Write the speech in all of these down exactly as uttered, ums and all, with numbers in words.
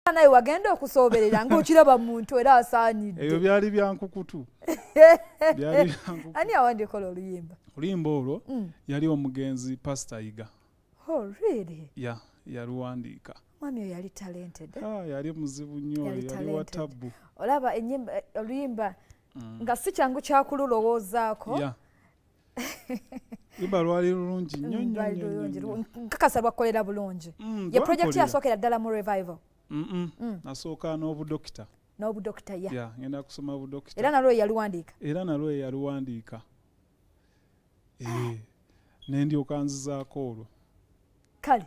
naye wagenda okusoberera ng'okiraba muntu era asaanidde. Ebyo byali byankukutu. Byali byankukutu. Ani awandika oluyimba? Oluyimba olwo yali omugenzi Paasita Yiga. Oh, really? Ya, yaluwandiika. Mwami oyo yali talented. Ah, yali muzibu nnyo, yali wa tabbu. Olaba ennyimba oluyimba nga si kyangu kyakululowoozaako. Ya. Iba lwali lulungi nnyo nnyo. Nkakasa lwakolera bulungi. Ye project yasookera ddala mu revival. Nasooka n'obudokita. N'obudokita ya. Ya, ngenda kusoma budokita. Era nalwo yaluwandiika. Era nalwo yaluwandiika. Eh, nendyoka nzizaako olwo. Kale.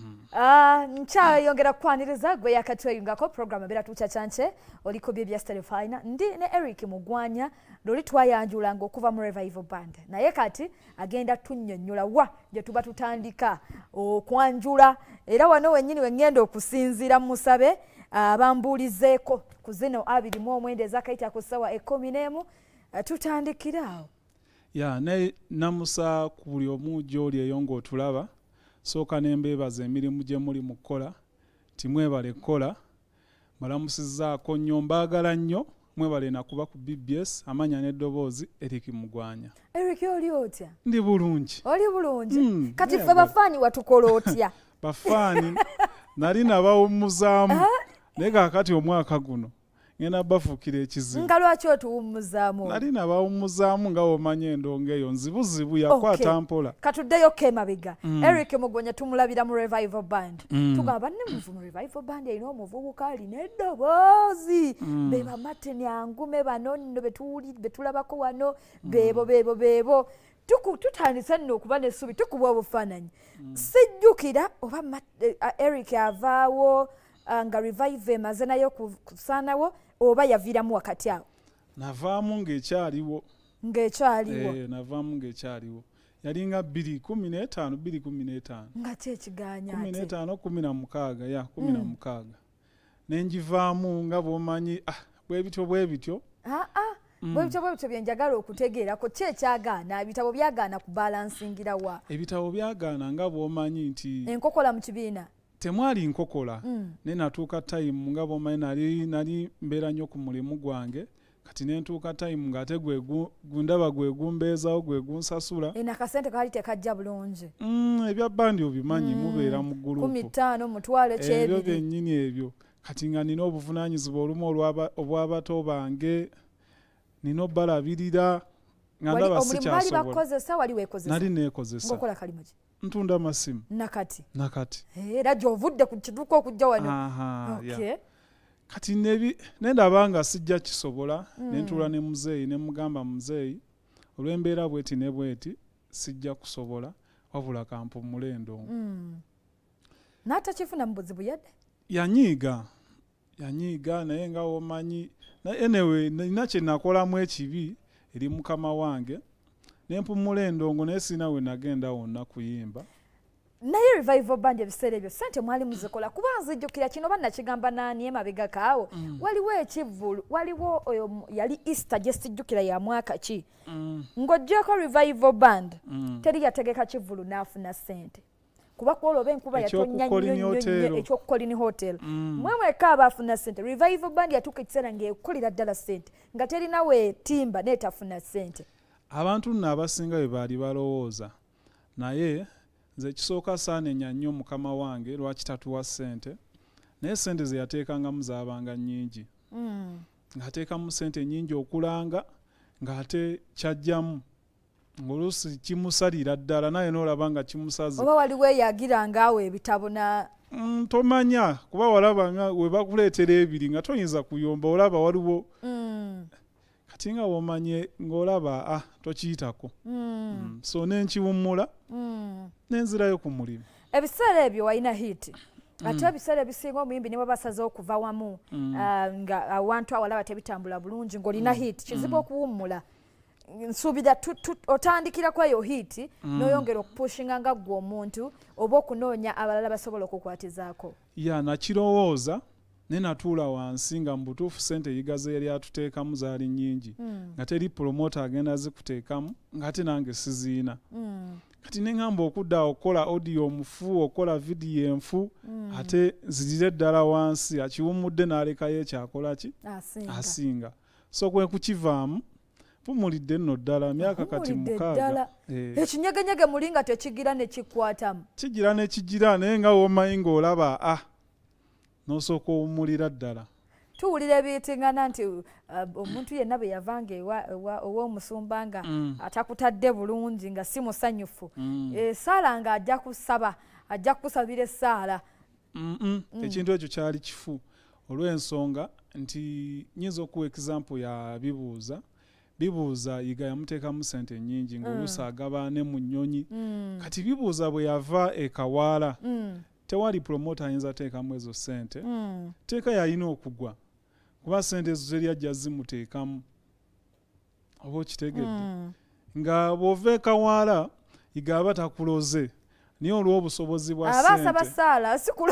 Ah, nkyayongera kukwaniriza gwe yakatweyungako program beera tukyacyanche oliko B B S Telefina ndi ne Eric Mugwanya loli twayanjulanga okuva mu revival band naye kati agenda tunnyonnyola wa gye tuba tutandika okwanjula era wano wennyini wengenda okusinziira musabe abambuulizeeko ku zino abiri mu omwenda ezakayita ku ssawa ekkumi n'emu tutandikiraawo. Ya, ne namusa ku buli omu gy'oli eyo ng'otulaba. Sooka nembeebaza emirimu gye muli mu kukola timwebale kukola malamusizzaako nnyo mbaagala nnyo mwebale nakuba ku B B S amanya n'eddoboozi Eric Mugwanya. Eric oli otya? Ndi bulungi. Oli bulungi? Mm, kati ffe bafaani watukola otya? Bafaani nali nabawummuzaamu naye kaakati omwaka guno ngenda bafuukira ekizibu. Nga lwaki otuwummuzaamu? Nali nabawummuzaamu nga womanya endongo eyo nzibuzibu yakwata mpola. Katuddeyo kemabiga. Eric Mugwanya tumulabira mu revival band. Tugamba ne mu revival band erina omuvubuka alina eddoboozi. Be bamateni angume bano nno betulabako wano beebo beebo beebo. Tutandise nno okuba n'essubi tukuba obufaananyi. Sijjukira oba Eric avaawo nga revive emaze nayo kusaanawo oba yaviiramu wakati awo. Navaamu ng'ekyaliwo. Ng'ekyaliwo. Eh, navaamu ng'ekyaliwo. Yali nga bbiri kumi n'etaano bbiri kumi n'etaano. Nga ki ekiganya ate? kumi n'etaano kumi na mukaaga ya kumi na mukaaga. Ne ngivaamu nga bw'omanyi ah bwe bityo bwe bityo. Ah ah bwe bityo bwe bityo bye njagala okutegeerako ki ekyagaana ebitabo byagaana kubalansingira wa? Ebitabo byagaana nga bw'omanyi nti enkokola mu kibiina. Temwali nkokola mm. ne natuuka time nga bw'omanyi nali nali mbeera nnyo ku mulimu gwange kati ne ntuuka time ng'ate gwe gundaba gwe gumbeezawo gwe gunsasula. Ena akasente kaali tekajja bulungi. Mm, ebya bandi obimanyi mm. mubeera mu gulupu. kumi na ttaano mutwale kyebiri. Ebyo byennyini ebyo. Kati nga nina obuvunaanyizibwa olumu obw'abato bange nina obbalabirira nga ndaba sikyasobola. Omulimu baali bakozesa wali weekozesa? Nali neekozesa. Ng'okola kalimu ki? Ntunda amasimu. Nakati. Nakati. Era gy'ovudde ku kiduuka okujja wano. Aha, okay. Yeah. Kati nebi nendaba nga sijja kisobola mm. ne ntuula ne muzeeyi ne mugamba muzeeyi olw'embeera bweti ne bweti sijja kusobola wabula kampumule endongo. Mm. N'atakifuna mu buzibu yadde? Yanyiiga. Yanyiiga naye nga womanyi anyway nina kye nakolamu ekibi eri mukama wange nempumula endongo naye sina we nagenda wonna kuyimba. Naye revival band ebiseera ebyo sente mwali muzikola kuba nzijjukira kino bannakigamba naani emabega kaawo mm. waliwo ekivvulu waliwo oyo yali Easter gye sijjukira ya mwaka ki mm. ng'oggyeko revival band mm. teri yategeka kivvulu n'afuna sente kuba kwolooba enkuba yatonnya nnyo ekyokukolini hotel mm. mwe mweka abaafuna sente revival band yatuuka ekiseera ng'ekolera ddala sente nga terina weetimba n'etafuna sente. Abantu nno abasinga bwe baali balowooza naye nze kisooka saanenya nnyo mukama wange lwaki tatuwa ssente naye ssente ze yateekangamu zaabanga nnyingi mm. ng'ateekamu ssente nnyingi okulanga ng'ate kyajjamu ng'oluusi kimusalira ddala naye n'olaba nga kimusaze. Oba wali weeyagiranga awo ebitabo na mm, tomanya kuba walaba nga we bakuleetera ebiri nga toyinza kuyomba olaba waliwo mm. kati nga womanye ng'olaba ah tokiyitako mm. mm. so nenkiwummula mm. nenzirayo ku mulimu. Ebiseera ebyo walina hiti ate ebiseera ebisinga omuyimbi ne bwe basazeewo okuva wamu mm. uh, nga awantu awalaba tebitambula bulungi ng'olina mm. hiti kizibu mm. okuwummula. Nsuubira otandikirako eyo hiti mm. n'oyongera okupushinga nga ggwe omuntu oba okunoonya abalala basobola okukwatizaako. Ya nakirowooza ne natuula wansi nga mu butuufu ssente Yiga ze yali atuteekamu zaali nnyingi Mm. nga teri promoter agenda zikuteekamu ng'ate nange siziina. Mm. Kati ne ŋŋamba okudda okukola audio omufu okukola vidiyo enfu Mm. ate zirire ddala wansi akiwummudde n'alekayo ekyakola ki Asinga. asinga. So kwe kukivaamu pumulidde nno ddala myaka kati Mpumulidde mukaaga. ddala. Eh, Ekinyegenyege muli nga tekigira ne kikwatamu. kigira ne kigira naye nga womanyi ng'olaba ah n'osooka owummulira ddala. Tuwulira ebiyitingana nti uh, omuntu yenna bwe yavanga ewa- ewa- ow'omusumba nga Mm. atakutadde bulungi nga si musanyufu. Mm. Essaala nga ajja kusaba ajja kusabira essaala. Mm -mm. Ekintu ekyo kyali kifu olw'ensonga nti nyinza okuwa example ya bibuuza. Bibuuza Yiga yamuteekamu ssente nnyingi ng'oluusi agaba ne mu nnyonyi. Mm. Kati bibuuza bwe yava e Kawaala Mm. tewali promoter ayinza teekamu ezo ssente. Mm. Teeka yalina okugwa kuba ssente ezo zeri ajja zimuteekamu. Oba okitegedde. Mm. Nga bw'ova e Kawaala Yiga aba takuloze naye olw'obusobozi bwa Aba asaba ssente. ssaala sikula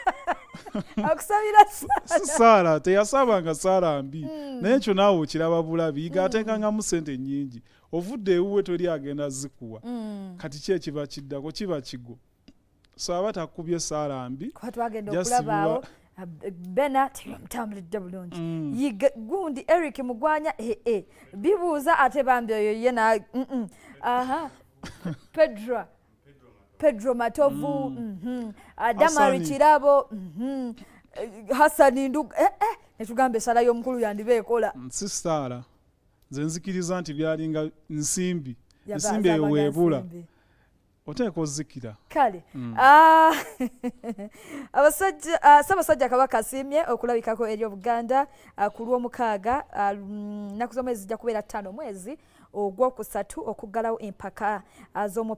akusabira ssaala. Saala teyasabanga saala mbi naye ekyo naawe okiraba bulabi Yiga ateekangamu ssente nnyingi ovudde ewuwe tori agenda zikuwa. Mm. Kati ki ekiba kiddako kiba kigo so aba takubye saala mbi Kuba twagenda Just okulabaawo biwa- Bena tebamutambulidde bulungi. Mm. Yiga gundi Eric Mugwanya eh eh bibuuza ate bambi oyo ye na mm -mm. Aha Pedro Pedro Matovu mhm Adamari Hassani. Kirabo mhm Hassani Nduga eh eh netugambe sala y'omukulu yandibe ekola. si saala nze nzikiriza nti byalinga nsimbi Yaba- ensimbi eyo zabaga weebula nsimbi. oteeka ozikira. Kale Mm. ah, abasajja ah, Ssaabasajja Kabaka asiimye okulabikako eri Obuganda ah, ku lw'omukaaga ah, mm, nnaku z'omwezi zijja kubeera ttaano mwezi ogwokusatu okuggalawo empaka ah, z'omu